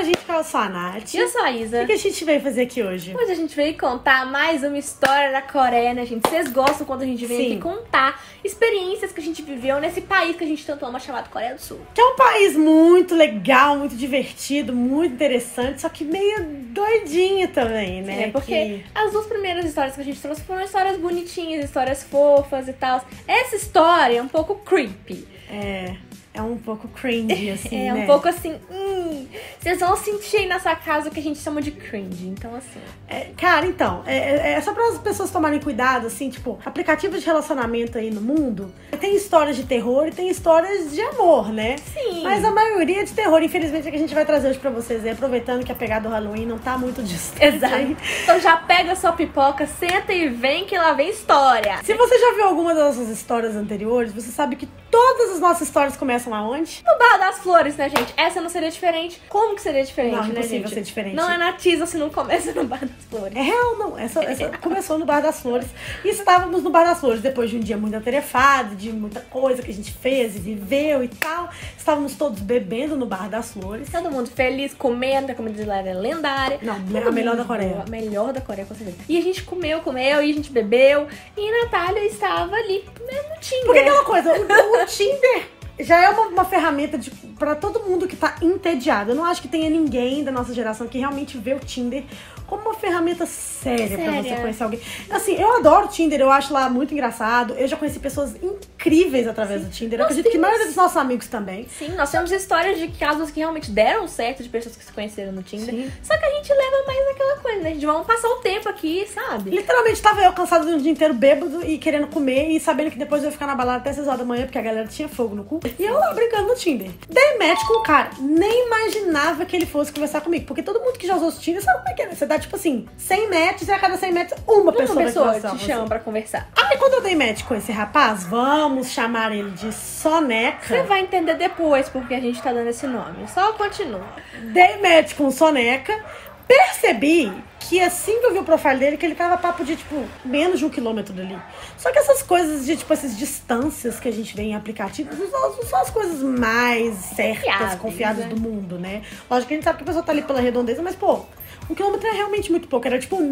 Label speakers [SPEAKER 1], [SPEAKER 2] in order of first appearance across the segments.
[SPEAKER 1] a gente, que eu sou a Nath.
[SPEAKER 2] E eu sou a Isa.
[SPEAKER 1] O que a gente veio fazer aqui hoje?
[SPEAKER 2] Hoje a gente veio contar mais uma história da Coreia, né, gente? Vocês gostam quando a gente vem aqui contar experiências que a gente viveu nesse país que a gente tanto ama, chamado Coreia do Sul.
[SPEAKER 1] Que é um país muito legal, muito divertido, muito interessante, só que meio doidinho também, né?
[SPEAKER 2] É, porque as duas primeiras histórias que a gente trouxe foram histórias bonitinhas, histórias fofas e tal. Essa história é um pouco creepy.
[SPEAKER 1] É um pouco cringe, assim, né?
[SPEAKER 2] É um pouco assim, vocês vão sentir aí na sua casa o que a gente chama de cringe, então assim...
[SPEAKER 1] Cara, então, é só para as pessoas tomarem cuidado, assim, tipo, aplicativos de relacionamento aí no mundo, tem histórias de terror e tem histórias de amor, né?
[SPEAKER 2] Sim.
[SPEAKER 1] Mas a maioria é de terror, infelizmente, é que a gente vai trazer hoje pra vocês, aproveitando que a pegada do Halloween não tá muito distante.
[SPEAKER 2] Exato.
[SPEAKER 1] Aí.
[SPEAKER 2] Então já pega a sua pipoca, senta e vem que lá vem história.
[SPEAKER 1] Se você já viu alguma das nossas histórias anteriores, você sabe que todas as nossas histórias começam aonde?
[SPEAKER 2] No Bar das Flores, né, gente? Essa não seria diferente. Como que seria diferente,
[SPEAKER 1] Não,
[SPEAKER 2] né,
[SPEAKER 1] impossível
[SPEAKER 2] gente?
[SPEAKER 1] ser diferente.
[SPEAKER 2] Não é na Tisa se não começa no Bar das Flores.
[SPEAKER 1] É real, não. Essa começou no Bar das Flores. E estávamos no Bar das Flores depois de um dia muito atarefado, de muita coisa que a gente fez e viveu e tal. Estávamos todos bebendo no Bar das Flores.
[SPEAKER 2] Todo mundo feliz, comendo, a comida de lá era lendária.
[SPEAKER 1] Não, a melhor da Coreia.
[SPEAKER 2] A melhor da Coreia, com certeza. E a gente comeu, e a gente bebeu. E a Natália estava ali no Tinder.
[SPEAKER 1] Porque aquela coisa, o Tinder já é uma ferramenta pra todo mundo que tá entediado. Eu não acho que tenha ninguém da nossa geração que realmente vê o Tinder como uma ferramenta séria pra você conhecer alguém. Assim, eu adoro o Tinder, eu acho lá muito engraçado. Eu já conheci pessoas incríveis através do Tinder. Eu acredito que a maioria dos nossos amigos também.
[SPEAKER 2] Sim, nós temos histórias de casos que realmente deram certo, de pessoas que se conheceram no Tinder.
[SPEAKER 1] Sim.
[SPEAKER 2] Só que a gente leva mais naquela coisa, né? A gente vamos passar o tempo aqui, sabe?
[SPEAKER 1] Literalmente, tava eu cansado do dia inteiro, bêbado e querendo comer e sabendo que depois eu ia ficar na balada até 6 horas da manhã, porque a galera tinha fogo no cu. E eu lá brincando no Tinder. Dei match com o cara. Nem imaginava que ele fosse conversar comigo, porque todo mundo que já usou o Tinder sabe como é que é, né? Você dá, tipo assim, 100 matches e a cada 100 matches, uma pessoa
[SPEAKER 2] te chama pra conversar.
[SPEAKER 1] Aí quando eu dei match com esse rapaz, vamos chamar ele de Soneca.
[SPEAKER 2] Você vai entender depois porque a gente tá dando esse nome. Só continua.
[SPEAKER 1] Dei match com Soneca. Percebi que assim que eu vi o profile dele, que ele tava papo de, tipo, menos de 1 quilômetro dali. Só que essas coisas de, tipo, essas distâncias que a gente vê em aplicativos não são as coisas mais certas, confiáveis do mundo, né? Lógico que a gente sabe que a pessoa tá ali pela redondeza, mas, pô, 1 quilômetro é realmente muito pouco. Era, tipo,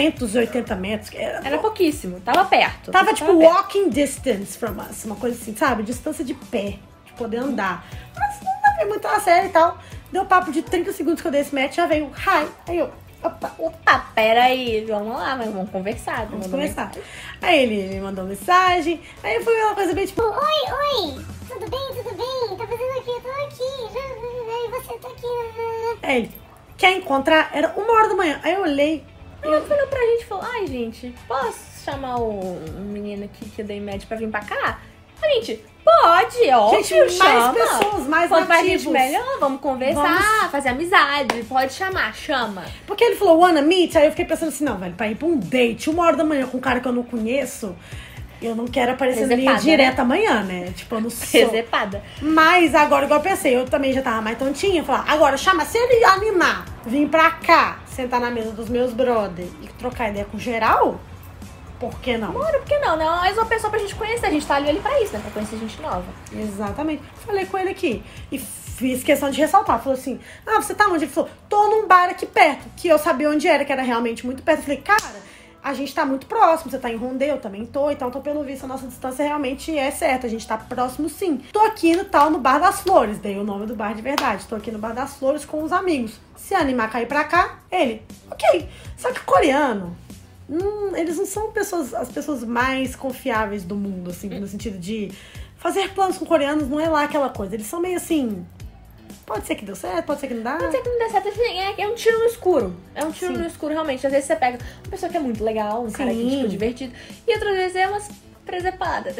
[SPEAKER 1] 980 metros.
[SPEAKER 2] Era pouquíssimo. Tava perto.
[SPEAKER 1] Tava, tipo, walking distance from us. Uma coisa assim, sabe? Distância de pé. De poder andar. Mas não dá pra ir muito a sério e tal. Deu papo de 30 segundos que eu dei esse match, já veio hi. Aí eu,
[SPEAKER 2] opa, peraí, vamos lá, mas vamos conversar.
[SPEAKER 1] Vamos conversar. Aí ele me mandou mensagem, aí foi uma coisa bem tipo,
[SPEAKER 3] Oi, tudo bem? Tá fazendo aqui? Eu tô aqui, e você tá aqui.
[SPEAKER 1] Aí ele, quer encontrar? Era 1 hora da manhã. Aí eu olhei.
[SPEAKER 2] Ele olhou pra gente e falou, ai gente, posso chamar o menino aqui que eu dei match pra vir pra cá? A gente, pode, óbvio,
[SPEAKER 1] gente,
[SPEAKER 2] chama.
[SPEAKER 1] mais pessoas, mais
[SPEAKER 2] Quanto mais
[SPEAKER 1] nativos.
[SPEAKER 2] gente melhor, vamos conversar, fazer amizade, pode chamar, chama.
[SPEAKER 1] Porque ele falou, wanna meet? Aí eu fiquei pensando assim, não, velho, pra ir pra um date 1 hora da manhã com um cara que eu não conheço, eu não quero aparecer na linha direta amanhã, né? Tipo, eu não sou.
[SPEAKER 2] Resepada.
[SPEAKER 1] Mas agora, igual eu pensei, eu também já tava mais tontinha, falar, agora chama, se ele animar, vir pra cá, sentar na mesa dos meus brother e trocar ideia com geral, por que não?
[SPEAKER 2] Bora, por que não? Não é mais uma pessoa pra gente conhecer, a gente tá ali pra isso, né? Pra conhecer gente nova.
[SPEAKER 1] Exatamente. Falei com ele aqui e fiz questão de ressaltar. Falou assim, você tá onde? Ele falou, tô num bar aqui perto, que eu sabia onde era, que era realmente muito perto. Eu falei, cara, a gente tá muito próximo, você tá em Rondê, eu também tô, então pelo visto a nossa distância realmente é certa, a gente tá próximo sim. Tô aqui no Bar das Flores, dei o nome do bar de verdade, tô aqui no Bar das Flores com os amigos. Se animar a cair pra cá, ele, ok. Só que coreano, eles não são as pessoas mais confiáveis do mundo, assim, no sentido de fazer planos com coreanos não é lá aquela coisa, eles são meio assim... Pode ser que deu certo, pode ser que não dá.
[SPEAKER 2] Pode ser que não dê certo, é um tiro no escuro. É um tiro no escuro, realmente. Às vezes você pega uma pessoa que é muito legal, um cara que é, tipo, divertido. E outras vezes é umas presepadas.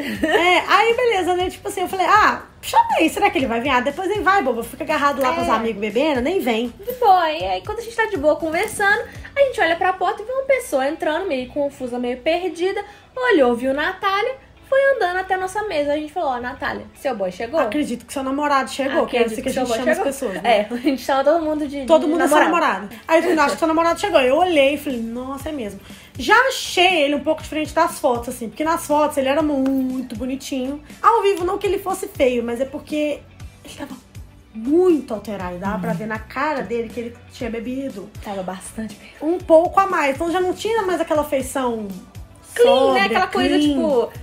[SPEAKER 1] Aí beleza, né? Tipo assim, eu falei, chamei, será que ele vai vir? Depois nem vai, boba. Fica agarrado lá com os amigos bebendo, nem vem.
[SPEAKER 2] De boa. E aí quando a gente tá de boa conversando, a gente olha pra porta e vê uma pessoa entrando, meio confusa, meio perdida. Olhou, viu Natália. Foi andando até a nossa mesa. A gente falou, Natália, seu boy chegou?
[SPEAKER 1] Acredito que seu namorado chegou, que é assim que a gente chama as pessoas, né?
[SPEAKER 2] A gente chama todo mundo de
[SPEAKER 1] todo mundo
[SPEAKER 2] namorado.
[SPEAKER 1] É seu namorado. Aí eu falei, acho que seu namorado chegou. Eu olhei e falei, nossa, é mesmo. Já achei ele um pouco diferente das fotos, assim, porque nas fotos ele era muito bonitinho. Ao vivo, não que ele fosse feio, mas é porque ele tava muito alterado. Dava pra ver na cara dele que ele tinha bebido
[SPEAKER 2] Tava bastante bem.
[SPEAKER 1] um pouco a mais. Então já não tinha mais aquela feição
[SPEAKER 2] Clean,
[SPEAKER 1] sóbria,
[SPEAKER 2] né? Aquela coisa,
[SPEAKER 1] clean.
[SPEAKER 2] tipo...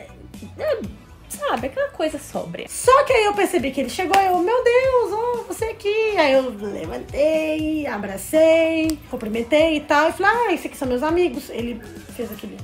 [SPEAKER 2] sabe? Aquela coisa sóbria.
[SPEAKER 1] Só que aí eu percebi que ele chegou e eu, meu Deus, você aqui. Aí eu levantei, abracei, cumprimentei e tal. E falei, esses aqui são meus amigos. Ele fez aquele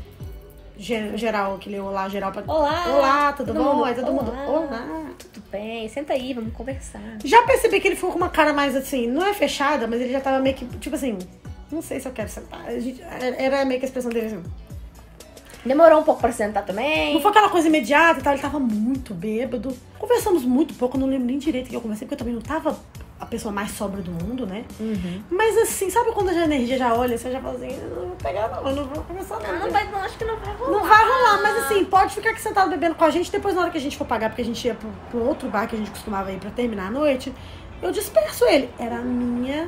[SPEAKER 1] geral, aquele olá geral pra... Olá, tudo bom?
[SPEAKER 2] mundo,
[SPEAKER 1] Aí todo mundo,
[SPEAKER 2] olá.
[SPEAKER 1] olá.
[SPEAKER 2] Tudo bem, senta aí, vamos conversar.
[SPEAKER 1] Já percebi que ele ficou com uma cara mais assim, não é fechada, mas ele já tava meio que, tipo assim, não sei se eu quero sentar. Era meio que a expressão dele assim.
[SPEAKER 2] Demorou um pouco pra sentar também.
[SPEAKER 1] Não foi aquela coisa imediata e tal, ele tava muito bêbado. Conversamos muito pouco, eu não lembro nem direito o que eu conversei, porque eu também não tava a pessoa mais sóbria do mundo, né? Mas assim, sabe quando a energia já olha, você já fala assim, eu não vou pegar não, eu não vou conversar não.
[SPEAKER 2] Não, acho que não vai rolar.
[SPEAKER 1] Não vai rolar, mas assim, pode ficar aqui sentado bebendo com a gente, depois na hora que a gente for pagar, porque a gente ia pro outro bar que a gente costumava ir pra terminar a noite, eu disperso ele. Era a minha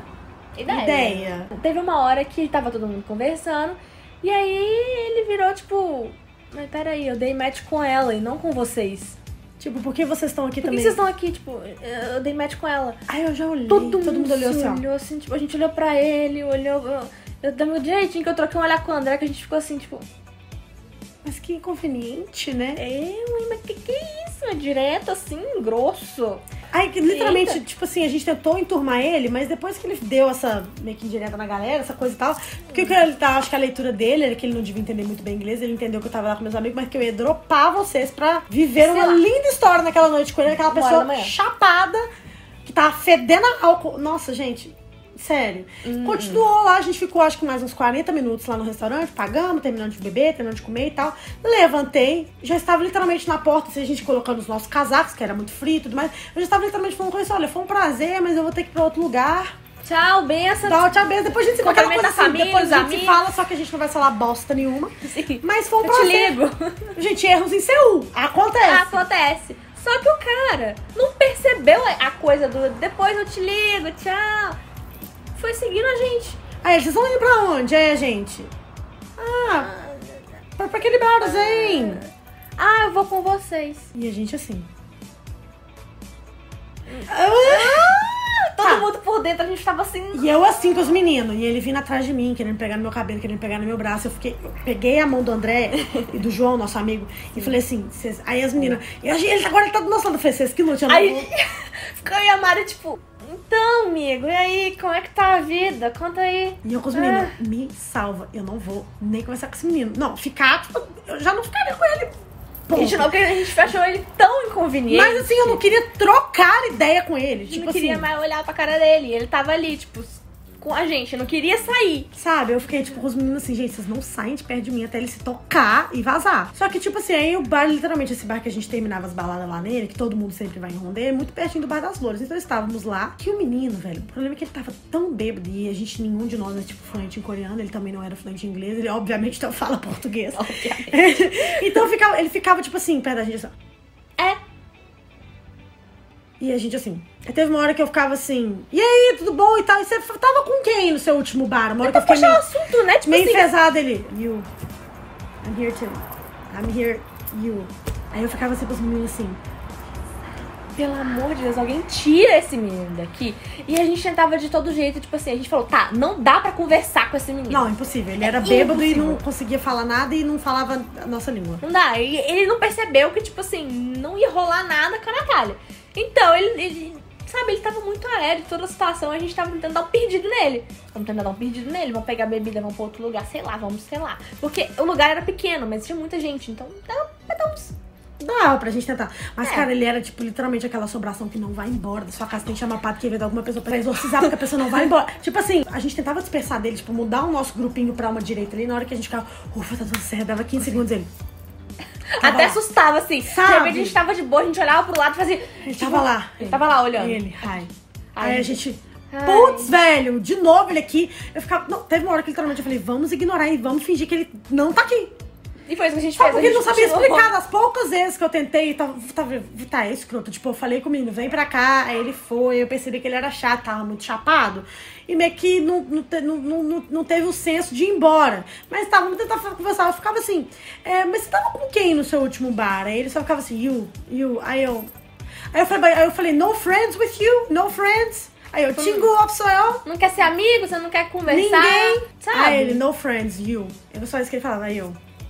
[SPEAKER 1] ideia.
[SPEAKER 2] Teve uma hora que tava todo mundo conversando, e aí ele virou tipo, mas peraí, eu dei match com ela e não com vocês.
[SPEAKER 1] Tipo, por que vocês estão aqui
[SPEAKER 2] Por que
[SPEAKER 1] também?
[SPEAKER 2] vocês estão aqui? Tipo, eu dei match com ela.
[SPEAKER 1] Aí eu já olhei,
[SPEAKER 2] Todo mundo
[SPEAKER 1] olhou assim, ó.
[SPEAKER 2] olhou assim, tipo, a gente olhou pra ele, olhou... Eu dei meu jeitinho que eu troquei um olhar com o André, que a gente ficou assim, tipo...
[SPEAKER 1] Mas que inconveniente, né?
[SPEAKER 2] Mas que é isso? É direto, assim, grosso.
[SPEAKER 1] Aí, que literalmente,
[SPEAKER 2] Eita.
[SPEAKER 1] tipo assim, a gente tentou enturmar ele, mas depois que ele deu essa meio que indireta na galera, essa coisa e tal, porque o que ele tá, acho que a leitura dele era que ele não devia entender muito bem inglês, ele entendeu que eu tava lá com meus amigos, mas que eu ia dropar vocês pra viver uma linda história naquela noite com ele, aquela pessoa chapada, que tava fedendo a álcool. Nossa, gente, sério. Continuou lá, a gente ficou acho que mais uns 40 minutos lá no restaurante, pagamos, terminando de beber, terminando de comer e tal. Levantei, já estava literalmente na porta, assim, a gente colocando os nossos casacos, que era muito frio e tudo mais. Eu já estava literalmente falando com isso, olha, foi um prazer, mas eu vou ter que ir pra outro lugar.
[SPEAKER 2] Tchau, benção.
[SPEAKER 1] Tchau, benção. Depois a gente se fala,
[SPEAKER 2] Cumprimenta a família,
[SPEAKER 1] depois a gente
[SPEAKER 2] amigos.
[SPEAKER 1] se fala, só que a gente não vai falar bosta nenhuma.
[SPEAKER 2] Sim.
[SPEAKER 1] Mas foi um
[SPEAKER 2] Eu te
[SPEAKER 1] prazer.
[SPEAKER 2] ligo.
[SPEAKER 1] Gente, erros em Seul. Acontece.
[SPEAKER 2] Acontece. Só que o cara não percebeu a coisa do depois eu te ligo, tchau. Foi seguindo a gente.
[SPEAKER 1] Aí, vocês vão indo pra onde? Aí, a gente? Pra aquele barzinho.
[SPEAKER 2] Eu vou com vocês.
[SPEAKER 1] E a gente assim.
[SPEAKER 2] Todo mundo por dentro, a gente tava assim.
[SPEAKER 1] E eu assim com os meninos. E ele vindo atrás de mim, querendo pegar no meu cabelo, querendo pegar no meu braço. Eu peguei a mão do André e do João, nosso amigo, e falei assim, aí as meninas, agora ele tá do nosso lado. Eu falei, vocês que lutam.
[SPEAKER 2] Aí ficou aí a Mari, tipo, então, amigo, e aí, como é que tá a vida? Conta aí.
[SPEAKER 1] E eu com os meninos, me salva. Eu não vou nem conversar com esse menino. Não, ficar, tipo, eu já não ficaria com ele.
[SPEAKER 2] A gente achou ele tão inconveniente.
[SPEAKER 1] Mas assim, eu não queria trocar ideia com ele.
[SPEAKER 2] A gente
[SPEAKER 1] Tipo
[SPEAKER 2] não queria
[SPEAKER 1] assim,
[SPEAKER 2] mais olhar pra cara dele. Ele tava ali, tipo, com a gente, não queria sair.
[SPEAKER 1] sabe? Eu fiquei, tipo, com os meninos assim, gente, vocês não saem de perto de mim até ele se tocar e vazar. Só que, tipo assim, aí o bar, literalmente, esse bar que a gente terminava as baladas lá nele, que todo mundo sempre vai em Rondê, é muito pertinho do Bar das Flores. Então estávamos lá, que o menino, velho, o problema é que ele tava tão bêbado e a gente, nenhum de nós é, tipo, fluente em coreano, ele também não era fluente em inglês, ele obviamente não fala português.
[SPEAKER 2] Obviamente.
[SPEAKER 1] Então ele ficava, tipo assim, perto da gente, assim. E a gente assim. Aí teve uma hora que eu ficava assim, e aí, tudo bom e tal? E você tava com quem no seu último bar? Uma hora que eu fiquei meio,
[SPEAKER 2] assunto, né? Tipo
[SPEAKER 1] meio
[SPEAKER 2] assim,
[SPEAKER 1] enfesada ele. You. I'm here too. I'm here. You. Aí eu ficava assim pros meninos assim.
[SPEAKER 2] pelo amor de Deus, alguém tira esse menino daqui. E a gente tentava de todo jeito, tipo assim, a gente falou, tá, não dá pra conversar com esse menino.
[SPEAKER 1] Não, impossível. Ele era bêbado
[SPEAKER 2] impossível.
[SPEAKER 1] e não conseguia falar nada e não falava a nossa língua.
[SPEAKER 2] Não dá. E ele não percebeu que, tipo assim, não ia rolar nada com a Natália. Então, ele sabe, ele tava muito aéreo de toda a situação. A gente tava tentando dar um perdido nele. Vamos tentar dar um perdido nele, vamos pegar a bebida, vamos pra outro lugar, sei lá. Porque o lugar era pequeno, mas tinha muita gente. Então,
[SPEAKER 1] Dava pra gente tentar. Mas, cara, ele era, tipo, literalmente aquela assombração que não vai embora da sua casa. Tem que chamar padre que vai dar alguma pessoa pra exorcizar, porque a pessoa não vai embora. Tipo assim, a gente tentava dispersar dele, tipo, mudar o nosso grupinho pra uma direita ali. Na hora que a gente ficava, ufa, tá tudo certo. Dava 15 segundos ele.
[SPEAKER 2] até assustava, assim.
[SPEAKER 1] Sabe?
[SPEAKER 2] De repente a gente tava de boa, a gente olhava pro lado e fazia...
[SPEAKER 1] Ele tava lá.
[SPEAKER 2] Ele tava lá olhando.
[SPEAKER 1] Ele, ai.
[SPEAKER 2] Ai,
[SPEAKER 1] Aí a gente...
[SPEAKER 2] ai.
[SPEAKER 1] Putz, velho, de novo ele aqui. Eu ficava... Não, teve uma hora que literalmente eu falei, vamos ignorar e vamos fingir que ele não tá aqui.
[SPEAKER 2] E foi isso que a gente
[SPEAKER 1] Sabe,
[SPEAKER 2] fez.
[SPEAKER 1] porque ele não
[SPEAKER 2] a gente
[SPEAKER 1] sabia
[SPEAKER 2] continuou.
[SPEAKER 1] explicar. Das poucas vezes que eu tentei, tá, é escroto. Tipo, eu falei com o menino, vem pra cá. Aí ele foi, eu percebi que ele era chato, tava muito chapado. E meio que não teve o senso de ir embora. Mas tava tentando conversar. Eu ficava assim, mas você tava com quem no seu último bar? Aí ele só ficava assim, you. Aí eu... Aí eu falei, no friends with you? No friends? Aí eu, Tingu Opsoel.
[SPEAKER 2] Não quer ser amigo? Você não quer conversar?
[SPEAKER 1] Ninguém.
[SPEAKER 2] Sabe?
[SPEAKER 1] Aí ele, no friends, you. Eu só isso que ele falava, aí eu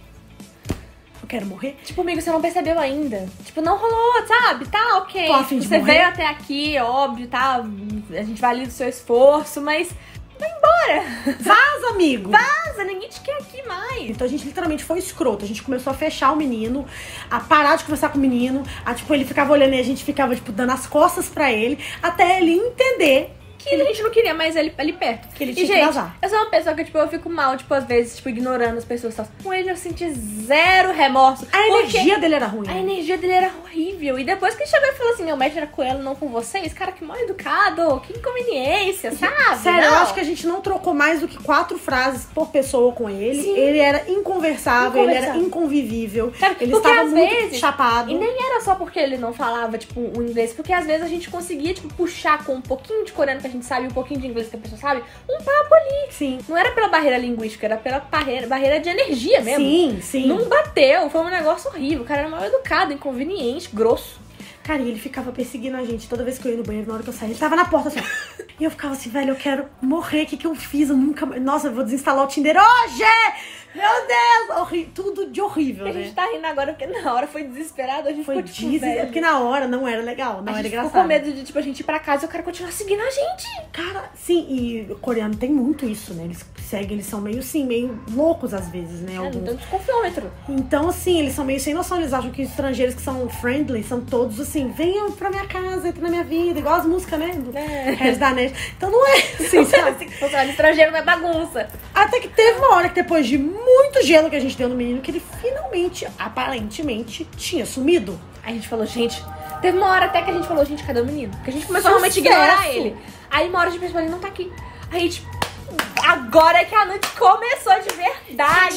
[SPEAKER 1] quero morrer.
[SPEAKER 2] Tipo, amigo, você não percebeu ainda. Tipo, não rolou, sabe? Tá, ok.
[SPEAKER 1] Tô a fim de
[SPEAKER 2] você
[SPEAKER 1] morrer.
[SPEAKER 2] veio até aqui, óbvio, tá? A gente valida o seu esforço, mas vai embora.
[SPEAKER 1] Vaza, amigo.
[SPEAKER 2] Vaza, ninguém te quer aqui mais.
[SPEAKER 1] Então a gente literalmente foi escroto. A gente começou a fechar o menino, a parar de conversar com o menino. Tipo, ele ficava olhando e a gente ficava, tipo, dando as costas pra ele, até ele entender
[SPEAKER 2] Que a gente não queria mais ele ali perto.
[SPEAKER 1] que ele
[SPEAKER 2] E,
[SPEAKER 1] tinha que
[SPEAKER 2] gente,
[SPEAKER 1] vazar.
[SPEAKER 2] eu sou uma pessoa que, tipo, eu fico mal, tipo, às vezes, tipo, ignorando as pessoas. Tal. Com ele eu senti zero remorso.
[SPEAKER 1] A energia dele era ruim.
[SPEAKER 2] A
[SPEAKER 1] né?
[SPEAKER 2] energia dele era horrível. E depois que ele chegou e falou assim, meu médico era com ela, não com vocês. Cara, que mal educado. Que inconveniência, sabe?
[SPEAKER 1] Sério,
[SPEAKER 2] não.
[SPEAKER 1] eu acho que a gente não trocou mais do que 4 frases por pessoa com ele.
[SPEAKER 2] Sim.
[SPEAKER 1] Ele era inconversável, ele era inconvivível.
[SPEAKER 2] Sabe,
[SPEAKER 1] Ele
[SPEAKER 2] porque
[SPEAKER 1] estava
[SPEAKER 2] às
[SPEAKER 1] muito
[SPEAKER 2] vezes-
[SPEAKER 1] chapado.
[SPEAKER 2] E nem era só porque ele não falava, tipo, o inglês. Porque às vezes a gente conseguia, tipo, puxar com um pouquinho de coreano que a gente sabe, um pouquinho de inglês que a pessoa sabe, um papo ali.
[SPEAKER 1] Sim.
[SPEAKER 2] Não era pela barreira linguística, era pela barreira de energia mesmo.
[SPEAKER 1] Sim, sim.
[SPEAKER 2] Não bateu, foi um negócio horrível. O cara era mal educado, inconveniente, grosso.
[SPEAKER 1] Cara, e ele ficava perseguindo a gente toda vez que eu ia no banheiro, na hora que eu saía. Ele tava na porta assim, ó. E eu ficava assim, velho, eu quero morrer. O que eu fiz? Eu nunca... Nossa, eu vou desinstalar o Tinder hoje! Meu Deus! Tudo de horrível,
[SPEAKER 2] A
[SPEAKER 1] né?
[SPEAKER 2] gente tá rindo agora porque na hora foi desesperado, a gente
[SPEAKER 1] Foi
[SPEAKER 2] ficou tipo,
[SPEAKER 1] diesel. É
[SPEAKER 2] velho.
[SPEAKER 1] porque na hora não era legal, não
[SPEAKER 2] a
[SPEAKER 1] era
[SPEAKER 2] gente
[SPEAKER 1] engraçado.
[SPEAKER 2] ficou com medo de, tipo, a gente ir pra casa e o cara continuar seguindo a gente.
[SPEAKER 1] Cara, sim, e o coreano tem muito isso, né? Eles seguem, eles são meio assim, meio loucos às vezes, né?
[SPEAKER 2] Não
[SPEAKER 1] Alguns.
[SPEAKER 2] tem desconfiômetro.
[SPEAKER 1] Então, assim, eles são meio sem noção, eles acham que os estrangeiros que são friendly são todos assim, venham pra minha casa, entra na minha vida, igual as músicas, né? Do Regis Danete. Então não é assim, sabe?
[SPEAKER 2] Funciona, estrangeiro não é bagunça.
[SPEAKER 1] Até que teve uma hora que depois de muito gelo que a gente deu no menino, que ele finalmente, aparentemente, tinha sumido.
[SPEAKER 2] Aí a gente falou, gente... Teve uma hora até que a gente falou, gente, cadê o menino? Porque a gente começou a realmente
[SPEAKER 1] Sucesso.
[SPEAKER 2] ignorar ele. Aí uma hora a gente pensou, ele não tá aqui. Aí a gente... Agora é que a noite começou de verdade.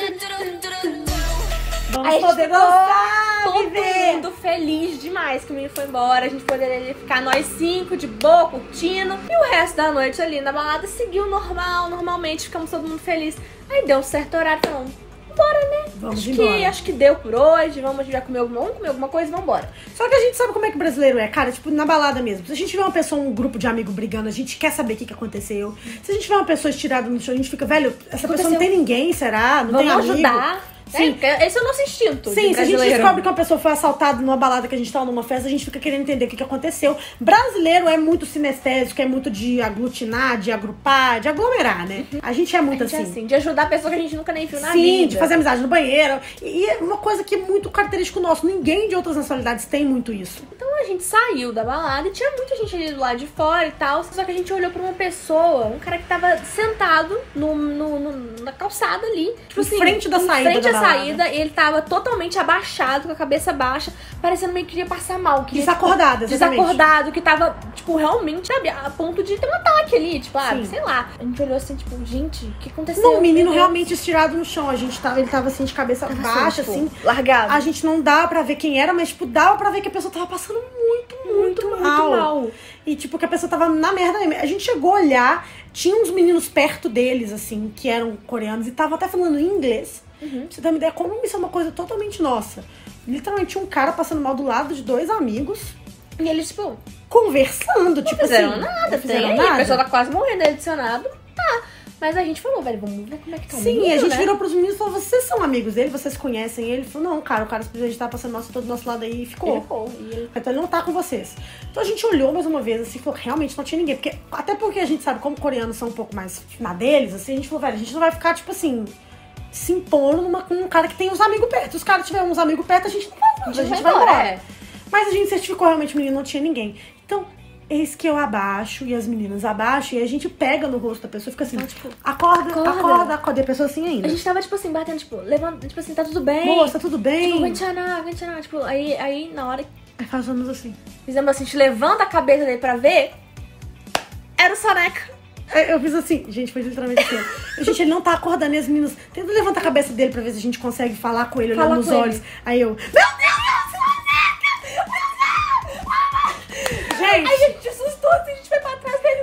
[SPEAKER 1] Vamos
[SPEAKER 2] Aí a gente
[SPEAKER 1] poder
[SPEAKER 2] ficou
[SPEAKER 1] gostar,
[SPEAKER 2] todo
[SPEAKER 1] viver.
[SPEAKER 2] mundo feliz demais que o menino foi embora. A gente poderia ficar nós 5 de boa, curtindo. E o resto da noite ali na balada seguiu normalmente. Ficamos todo mundo feliz. Aí deu um certo horário, falando, bora, né?
[SPEAKER 1] Vamos embora.
[SPEAKER 2] Acho que deu por hoje. Vamos já comer alguma coisa e vamos embora.
[SPEAKER 1] Só que a gente sabe como é que o brasileiro é, cara, tipo, na balada mesmo. Se a gente vê uma pessoa, um grupo de amigos brigando, a gente quer saber o que aconteceu. Se a gente vê uma pessoa estirada no chão, a gente fica, velho, essa pessoa não tem ninguém, será? Não tem
[SPEAKER 2] Vamos
[SPEAKER 1] amigo?
[SPEAKER 2] ajudar.
[SPEAKER 1] Sim.
[SPEAKER 2] Esse é o nosso instinto.
[SPEAKER 1] Sim,
[SPEAKER 2] de
[SPEAKER 1] se a gente
[SPEAKER 2] brasileiro.
[SPEAKER 1] descobre que uma pessoa foi assaltada numa balada que a gente tava numa festa, a gente fica querendo entender o que aconteceu. Brasileiro é muito sinestésico, é muito de aglutinar, de agrupar, de aglomerar, né? A gente é muito
[SPEAKER 2] A gente é
[SPEAKER 1] assim.
[SPEAKER 2] assim, de ajudar a pessoa que a gente nunca nem viu na
[SPEAKER 1] Sim,
[SPEAKER 2] vida.
[SPEAKER 1] de fazer amizade no banheiro. E é uma coisa que é muito característico nosso. Ninguém de outras nacionalidades tem muito isso.
[SPEAKER 2] Então a gente saiu da balada e tinha muita gente ali do lado de fora e tal. Só que a gente olhou pra uma pessoa, um cara que tava sentado na calçada ali. Tipo
[SPEAKER 1] Em frente da saída
[SPEAKER 2] Em frente
[SPEAKER 1] da
[SPEAKER 2] à
[SPEAKER 1] balada.
[SPEAKER 2] saída, ele tava totalmente abaixado, com a cabeça baixa, parecendo meio que ia passar mal. Que
[SPEAKER 1] Desacordado, exatamente.
[SPEAKER 2] Desacordado, que tava, tipo, realmente, sabe, a ponto de ter um ataque ali, tipo,
[SPEAKER 1] Sim.
[SPEAKER 2] sei lá. A gente olhou assim, tipo, gente, o que aconteceu?
[SPEAKER 1] Não, o menino
[SPEAKER 2] Meu Deus.
[SPEAKER 1] realmente estirado no chão. Ele tava assim, de cabeça baixa,
[SPEAKER 2] tipo,
[SPEAKER 1] assim.
[SPEAKER 2] largado.
[SPEAKER 1] A gente não dava pra ver quem era, mas, tipo, dava pra ver que a pessoa tava passando muito mal. E, tipo, que a pessoa tava na merda mesmo. A gente chegou a olhar, tinha uns meninos perto deles, assim, que eram coreanos, e tava até falando em inglês. Pra você ter uma ideia, como isso é uma coisa totalmente nossa. Literalmente, tinha um cara passando mal do lado de 2 amigos,
[SPEAKER 2] E eles, tipo,
[SPEAKER 1] conversando,
[SPEAKER 2] não
[SPEAKER 1] tipo
[SPEAKER 2] fizeram
[SPEAKER 1] assim.
[SPEAKER 2] nada,
[SPEAKER 1] Não fizeram
[SPEAKER 2] tem aí,
[SPEAKER 1] nada.
[SPEAKER 2] a pessoa tá quase morrendo, é adicionado. Tá. Mas a gente falou, velho, vamos ver como é que tá o
[SPEAKER 1] Sim,
[SPEAKER 2] menino,
[SPEAKER 1] a gente
[SPEAKER 2] né?
[SPEAKER 1] virou pros meninos e falou, vocês são amigos dele? Vocês conhecem ele? Ele falou, não, cara, o cara simplesmente tava passando mal todo do nosso lado aí e ficou.
[SPEAKER 2] Ele ficou. E ele...
[SPEAKER 1] Então ele não tá com vocês. Então a gente olhou mais uma vez, assim, falou, realmente não tinha ninguém. Até porque a gente sabe como coreanos são um pouco mais na deles, assim, a gente falou, velho, a gente não vai ficar, tipo assim, se impondo com um cara que tem uns amigos perto. Se os caras tiverem uns amigos perto, a gente não vai, a gente vai embora.
[SPEAKER 2] é.
[SPEAKER 1] Mas a gente certificou realmente o menino não tinha ninguém. Então, eis que eu abaixo e as meninas abaixo, e a gente pega no rosto da pessoa e fica assim,
[SPEAKER 2] Então, tipo,
[SPEAKER 1] acorda. E a pessoa assim ainda.
[SPEAKER 2] A gente tava, tipo assim, batendo, tipo, levanta, tipo assim, tá tudo bem.
[SPEAKER 1] Moça, tá tudo bem?
[SPEAKER 2] Tipo, Ventiana, tipo, aí na hora
[SPEAKER 1] Aí fazemos assim.
[SPEAKER 2] fizemos assim, a gente levanta a cabeça dele pra ver, era o Soneca.
[SPEAKER 1] Eu fiz assim, gente, foi literalmente assim. Gente, ele não tá acordando, e as meninas tentam levantar a cabeça dele pra ver se a gente consegue falar com ele, olhando
[SPEAKER 2] Fala
[SPEAKER 1] nos
[SPEAKER 2] com
[SPEAKER 1] olhos.
[SPEAKER 2] ele.
[SPEAKER 1] Aí eu, meu Deus, Soneca!
[SPEAKER 2] Aí a
[SPEAKER 1] Gente,
[SPEAKER 2] gente assustou, assim, a gente foi pra trás dele. Aí
[SPEAKER 1] Nossa.
[SPEAKER 2] todo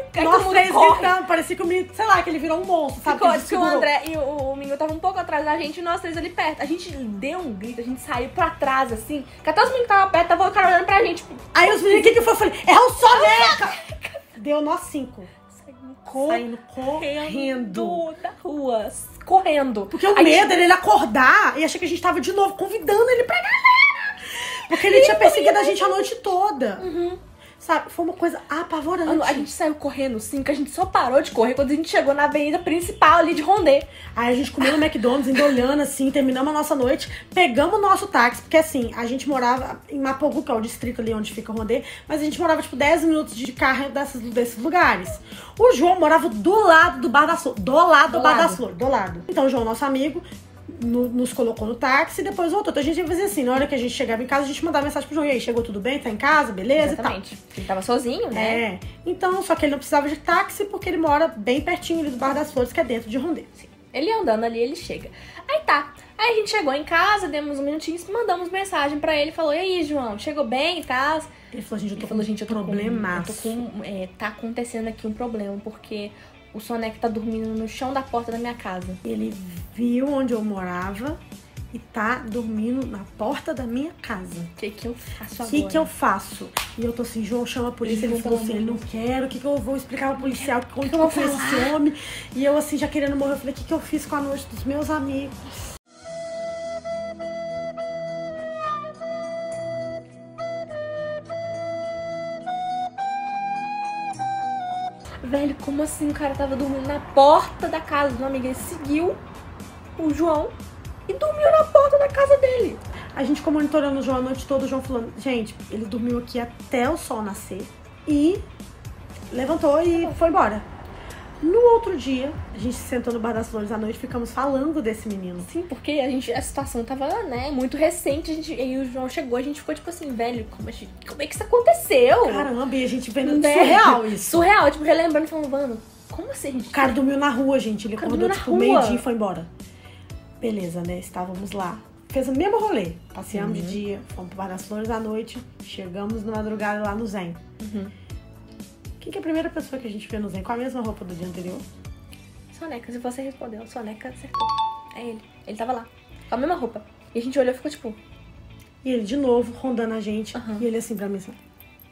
[SPEAKER 1] três
[SPEAKER 2] corre.
[SPEAKER 1] gritando, parecia que o menino, sei lá, que ele virou um monstro, sabe?
[SPEAKER 2] Ficou,
[SPEAKER 1] Que ele
[SPEAKER 2] que o
[SPEAKER 1] segurou.
[SPEAKER 2] André e o Mingo estavam um pouco atrás da gente e nós três ali perto. A gente deu um grito, a gente saiu pra trás, assim. Que até os meninos que estavam perto, estavam o cara olhando pra gente, tipo...
[SPEAKER 1] Aí os meninos, o que foi? Eu falei, é o Soneca! Deu nós 5. Saindo correndo.
[SPEAKER 2] da rua. Correndo.
[SPEAKER 1] Porque o
[SPEAKER 2] Aí
[SPEAKER 1] medo dele ele acordar e achar que a gente tava de novo convidando ele pra galera. Porque ele tinha perseguido a gente a noite toda. Sabe? Foi uma coisa apavorante.
[SPEAKER 2] A gente saiu correndo, sim, que a gente só parou de correr quando a gente chegou na avenida principal ali de Rondê.
[SPEAKER 1] Aí a gente comeu no McDonald's, ainda olhando assim, terminamos a nossa noite, pegamos o nosso táxi, porque assim, a gente morava em Mapogu, que é o distrito ali onde fica o Rondê, mas a gente morava tipo 10 minutos de carro desses lugares. O João morava do lado do Bar da Flor, do lado. Então o João, nosso amigo, nos colocou no táxi e depois voltou. Então a gente ia fazer assim, na hora que a gente chegava em casa, a gente mandava mensagem pro João, e aí, chegou tudo bem? Tá em casa? Beleza?
[SPEAKER 2] Exatamente. Ele tava sozinho, né?
[SPEAKER 1] É, então, só que ele não precisava de táxi porque ele mora bem pertinho ali do Bar das Flores, que é dentro de Rondê.
[SPEAKER 2] Ele andando ali, ele chega. Aí tá. Aí a gente chegou em casa, demos um minutinho, mandamos mensagem pra ele. Falou, e aí, João, chegou bem e tal?
[SPEAKER 1] Ele falou, gente, eu tô com
[SPEAKER 2] eu tô
[SPEAKER 1] problemaço.
[SPEAKER 2] tá acontecendo aqui um problema, porque o Soneca tá dormindo no chão da porta da minha casa.
[SPEAKER 1] Ele viu onde eu morava e tá dormindo na porta da minha casa.
[SPEAKER 2] O que eu faço
[SPEAKER 1] O
[SPEAKER 2] agora?
[SPEAKER 1] que eu faço? E eu tô assim, João, chama a polícia. Ele falou assim, ele não quer, o que eu vou explicar pro policial? O que eu vou fazer esse homem? E eu assim, já querendo morrer, eu falei, o que eu fiz com a noite dos meus amigos?
[SPEAKER 2] Velho, como assim o cara tava dormindo na porta da casa do amigo? Ele seguiu o João e dormiu na porta da casa dele.
[SPEAKER 1] A gente ficou monitorando o João a noite toda, o João falando, gente, ele dormiu aqui até o sol nascer e levantou e foi embora. No outro dia, a gente se sentou no Bar das Flores à noite, ficamos falando desse menino.
[SPEAKER 2] Sim, porque a situação tava, né, muito recente. Aí o João chegou, a gente ficou tipo assim, velho, como é que isso aconteceu?
[SPEAKER 1] Caramba, e a gente vendo
[SPEAKER 2] Né?
[SPEAKER 1] surreal isso.
[SPEAKER 2] Surreal, tipo, relembrando, falando, mano, como assim, gente?
[SPEAKER 1] O cara dormiu na rua, gente. Ele acordou
[SPEAKER 2] dormiu na
[SPEAKER 1] tipo
[SPEAKER 2] rua.
[SPEAKER 1] meio-dia e foi embora. Beleza, né? Estávamos lá. Fez o mesmo rolê. Passeamos de dia, fomos pro Bar das Flores à noite. Chegamos na madrugada lá no Zen. Quem que é a primeira pessoa que a gente vê no Zen? Com a mesma roupa do dia anterior?
[SPEAKER 2] Soneca, se você respondeu, Soneca acertou. É ele. Ele tava lá, com a mesma roupa. E a gente olhou e ficou tipo...
[SPEAKER 1] E ele de novo, rondando a gente. E ele assim pra mim, assim.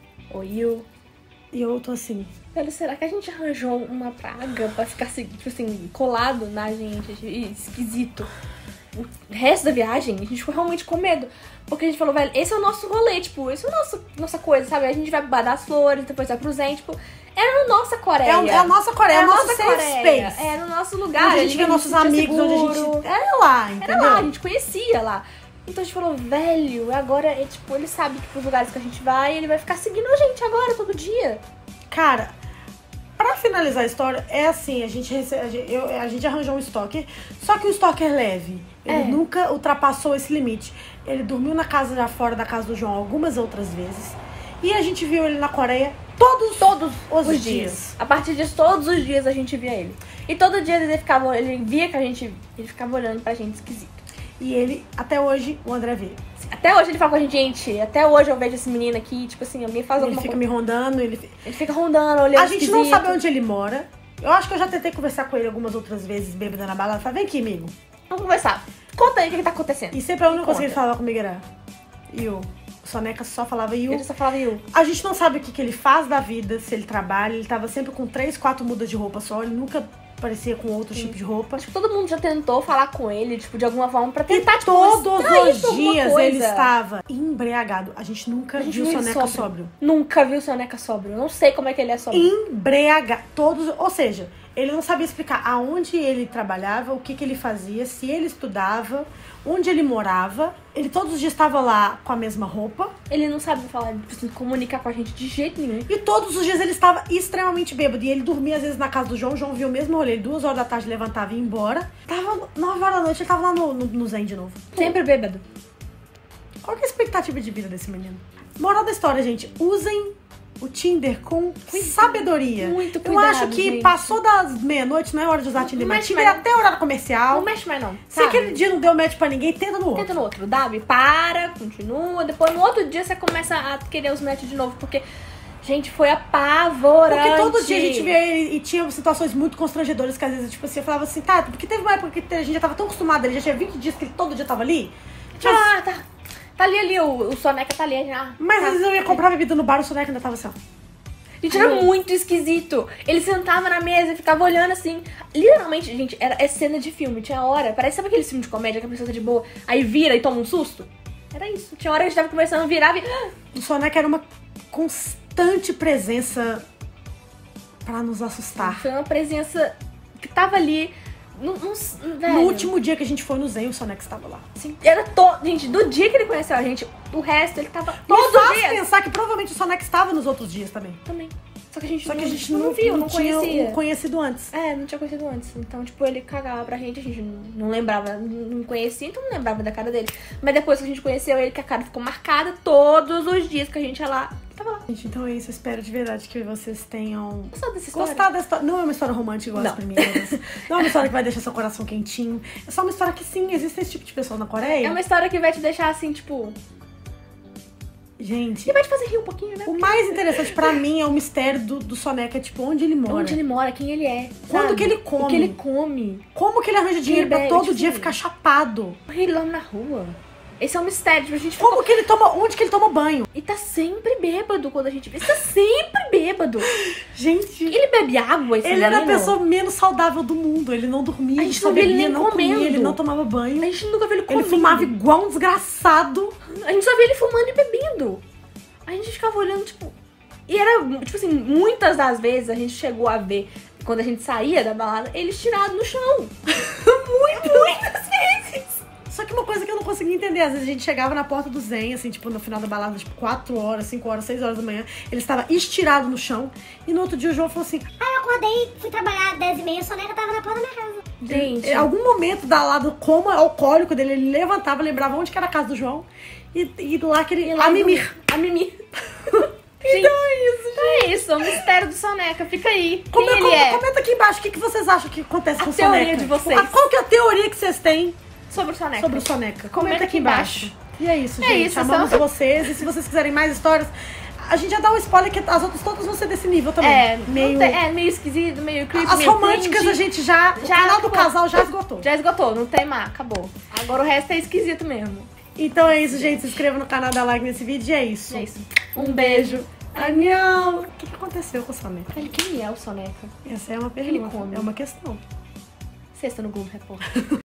[SPEAKER 2] Oi, eu...
[SPEAKER 1] E eu tô assim...
[SPEAKER 2] Velho, será que a gente arranjou uma praga pra ficar, tipo assim, colado na gente? Esquisito. O resto da viagem, a gente ficou realmente com medo. Porque a gente falou, velho, esse é o nosso rolê, tipo, esse é o nossa coisa, sabe? A gente vai pro Bar das Flores, depois vai pro Zen, tipo... Era a nossa Coreia.
[SPEAKER 1] É a nossa Coreia, é o nosso safe
[SPEAKER 2] Coreia.
[SPEAKER 1] space.
[SPEAKER 2] Era o nosso lugar.
[SPEAKER 1] Onde a gente vê nossos amigos, onde a gente... Era lá, entendeu?
[SPEAKER 2] Era lá, a gente conhecia lá. Então a gente falou, velho, agora, tipo, ele sabe que pros lugares que a gente vai, ele vai ficar seguindo a gente agora, todo dia.
[SPEAKER 1] Cara, pra finalizar a história, é assim, a gente arranjou um stalker, só que o stalker leve. Ele nunca ultrapassou esse limite. Ele dormiu na casa já fora da casa do João algumas outras vezes. E a gente viu ele na Coreia todos os dias.
[SPEAKER 2] A partir disso, todos os dias a gente via ele. E todo dia ele via que ele ficava olhando pra gente esquisito.
[SPEAKER 1] E ele, até hoje, o André vê.
[SPEAKER 2] Até hoje ele fala com a gente, até hoje eu vejo esse menino aqui, tipo assim, alguém faz
[SPEAKER 1] Ele
[SPEAKER 2] alguma
[SPEAKER 1] fica
[SPEAKER 2] coisa.
[SPEAKER 1] me rondando,
[SPEAKER 2] Ele fica rondando, olhando
[SPEAKER 1] A gente não
[SPEAKER 2] esquisito.
[SPEAKER 1] sabe onde ele mora. Eu acho que eu já tentei conversar com ele algumas outras vezes, bêbada na balada. Falei, vem aqui, amigo.
[SPEAKER 2] Vamos conversar. Conta aí o que tá acontecendo.
[SPEAKER 1] E sempre a única coisa que
[SPEAKER 2] Conta.
[SPEAKER 1] ele falava comigo era... Yu. O Soneca só falava Yu.
[SPEAKER 2] Ele só falava eu.
[SPEAKER 1] A gente não sabe o que ele faz da vida, se ele trabalha. Ele tava sempre com 3, 4 mudas de roupa só. Ele nunca parecia com outro tipo de roupa.
[SPEAKER 2] Acho que todo mundo já tentou falar com ele, tipo, de alguma forma, pra tentar,
[SPEAKER 1] E
[SPEAKER 2] tipo,
[SPEAKER 1] todos
[SPEAKER 2] distrair
[SPEAKER 1] os
[SPEAKER 2] pra alguma
[SPEAKER 1] dias
[SPEAKER 2] coisa.
[SPEAKER 1] ele estava embriagado. A gente nunca viu o Soneca sóbrio.
[SPEAKER 2] Nunca viu o Soneca sóbrio. Eu não sei como é que ele é sóbrio.
[SPEAKER 1] Embriagado. Ou seja, ele não sabia explicar aonde ele trabalhava, o que ele fazia, se ele estudava, onde ele morava. Ele todos os dias estava lá com a mesma roupa.
[SPEAKER 2] Ele não sabe falar, tipo, comunicar com a gente de jeito nenhum.
[SPEAKER 1] E todos os dias ele estava extremamente bêbado. E ele dormia às vezes na casa do João. O João viu o mesmo rolê. Ele 2 horas da tarde levantava e ia embora. Tava 9 horas da noite, ele tava lá no Zen de novo.
[SPEAKER 2] Sempre bêbado.
[SPEAKER 1] Qual que é a expectativa de vida desse menino? Moral da história, gente. Usem o Tinder com sabedoria.
[SPEAKER 2] Muito
[SPEAKER 1] Eu
[SPEAKER 2] cuidado,
[SPEAKER 1] acho que
[SPEAKER 2] gente.
[SPEAKER 1] passou das meia-noite, não é hora de usar Tinder. Mas
[SPEAKER 2] mexe
[SPEAKER 1] Tinder é
[SPEAKER 2] mais.
[SPEAKER 1] até horário comercial.
[SPEAKER 2] Não mexe mais não,
[SPEAKER 1] Se
[SPEAKER 2] sabe?
[SPEAKER 1] aquele dia não deu match pra ninguém, tenta no outro.
[SPEAKER 2] Tenta no outro, dá, para, continua. Depois no outro dia você começa a querer os matches de novo, porque... Gente, foi apavorante.
[SPEAKER 1] Porque todo dia a gente via ele e tinha situações muito constrangedoras que às vezes, tipo assim, eu falava assim, tá, porque teve uma época que a gente já tava tão acostumado, ele já tinha 20 dias que ele todo dia tava ali.
[SPEAKER 2] Ah, tá ali, o Soneca tá ali já.
[SPEAKER 1] Mas às vezes eu ia comprar bebida no bar, o Soneca ainda tava assim, ó.
[SPEAKER 2] Gente, era muito esquisito. Ele sentava na mesa e ficava olhando assim. Literalmente, gente, é cena de filme. Tinha hora, parece, sabe aquele filme de comédia que a pessoa tá de boa, aí vira e toma um susto? Era isso. Tinha hora que a gente tava conversando, virava e...
[SPEAKER 1] O Soneca era uma constante presença pra nos assustar.
[SPEAKER 2] Foi uma presença que tava ali. Velho.
[SPEAKER 1] No último dia que a gente foi no Zen, o Soneca estava lá.
[SPEAKER 2] Assim, era todo. Gente, do dia que ele conheceu a gente, o resto ele tava todos
[SPEAKER 1] Me faz
[SPEAKER 2] os dias.
[SPEAKER 1] pensar que provavelmente o Soneca estava nos outros dias também.
[SPEAKER 2] Também. Só que a gente
[SPEAKER 1] não
[SPEAKER 2] viu, não
[SPEAKER 1] tinha
[SPEAKER 2] conhecia.
[SPEAKER 1] conhecido antes.
[SPEAKER 2] É, não tinha conhecido antes. Então, tipo, ele cagava pra gente, a gente não lembrava, não conhecia, então não lembrava da cara dele. Mas depois que a gente conheceu ele, que a cara ficou marcada todos os dias que a gente ia lá, tava lá.
[SPEAKER 1] Gente, então é isso. Eu espero de verdade que vocês tenham
[SPEAKER 2] Gostou dessa história?
[SPEAKER 1] gostado da história. Não é uma história romântica igual as primeiras. Não é uma história que vai deixar seu coração quentinho. É só uma história que, sim, existe esse tipo de pessoa na Coreia.
[SPEAKER 2] É uma história que vai te deixar assim, tipo...
[SPEAKER 1] Gente,
[SPEAKER 2] E vai te fazer rir um pouquinho, né?
[SPEAKER 1] o mais interessante pra mim é o mistério do Soneca, tipo, onde ele mora.
[SPEAKER 2] Onde ele mora, quem ele é.
[SPEAKER 1] Quando
[SPEAKER 2] sabe?
[SPEAKER 1] que ele come.
[SPEAKER 2] O que ele come.
[SPEAKER 1] Como que ele arranja dinheiro pra
[SPEAKER 2] bebe,
[SPEAKER 1] todo
[SPEAKER 2] tipo
[SPEAKER 1] dia
[SPEAKER 2] assim,
[SPEAKER 1] ficar chapado?
[SPEAKER 2] Ele lá na rua. Esse é um mistério, tipo, a gente
[SPEAKER 1] Como que ele toma. Onde que ele toma banho?
[SPEAKER 2] E tá sempre bêbado quando a gente vê. Ele tá sempre bêbado.
[SPEAKER 1] Gente.
[SPEAKER 2] Ele bebe água, esse
[SPEAKER 1] Ele era a
[SPEAKER 2] menino?
[SPEAKER 1] pessoa menos saudável do mundo. Ele não dormia,
[SPEAKER 2] A
[SPEAKER 1] ele
[SPEAKER 2] gente
[SPEAKER 1] só
[SPEAKER 2] não via ele
[SPEAKER 1] bebia,
[SPEAKER 2] nem
[SPEAKER 1] não comia,
[SPEAKER 2] comendo.
[SPEAKER 1] ele não tomava banho.
[SPEAKER 2] A gente nunca viu ele
[SPEAKER 1] Ele
[SPEAKER 2] comendo.
[SPEAKER 1] fumava igual um desgraçado.
[SPEAKER 2] A gente só via ele fumando e bebendo. A gente ficava olhando, tipo... E era, tipo assim, muitas das vezes a gente chegou a ver, quando a gente saía da balada, eles tirados no chão. Muitas vezes.
[SPEAKER 1] Só que uma coisa que eu não conseguia entender, às vezes a gente chegava na porta do Zen, assim, tipo, no final da balada, tipo, 4 horas, 5 horas, 6 horas da manhã, ele estava estirado no chão, e no outro dia o João falou assim,
[SPEAKER 3] Aí eu acordei, fui trabalhar às 10h30, a Soneca tava na porta da minha casa.
[SPEAKER 2] Gente,
[SPEAKER 1] em algum momento da lá do coma alcoólico dele, ele levantava, lembrava onde que era a casa do João, e lá que ele... A mimir.
[SPEAKER 2] A mimir. Então é isso, gente. É isso, o mistério do Soneca. Fica aí. Quem ele é?
[SPEAKER 1] Comenta aqui embaixo o que vocês acham que acontece com o
[SPEAKER 2] teoria
[SPEAKER 1] Soneca.
[SPEAKER 2] de vocês.
[SPEAKER 1] Qual que é a teoria que vocês têm
[SPEAKER 2] Sobre o Soneca.
[SPEAKER 1] sobre o Soneca?
[SPEAKER 2] Comenta aqui embaixo.
[SPEAKER 1] E é isso,
[SPEAKER 2] É
[SPEAKER 1] gente.
[SPEAKER 2] isso,
[SPEAKER 1] Amamos
[SPEAKER 2] só-
[SPEAKER 1] vocês. E se vocês quiserem mais histórias, a gente já dá um spoiler que as outras todas vão ser desse nível também.
[SPEAKER 2] Meio esquisito, meio creepy,
[SPEAKER 1] As
[SPEAKER 2] meio
[SPEAKER 1] românticas
[SPEAKER 2] cringe.
[SPEAKER 1] a gente já... O
[SPEAKER 2] Já
[SPEAKER 1] canal do
[SPEAKER 2] acabou.
[SPEAKER 1] casal já esgotou.
[SPEAKER 2] Já esgotou, não tem mais, acabou. Agora o resto é esquisito mesmo.
[SPEAKER 1] Então é isso, gente. Se inscreva no canal, dá like nesse vídeo e é isso.
[SPEAKER 2] É isso. Um beijo.
[SPEAKER 1] Anhão. O que aconteceu com o Soneca?
[SPEAKER 2] Quem é o Soneca?
[SPEAKER 1] Essa é uma
[SPEAKER 2] Ele
[SPEAKER 1] pergunta.
[SPEAKER 2] come.
[SPEAKER 1] É uma questão.
[SPEAKER 2] Sexta no Globo Repórter.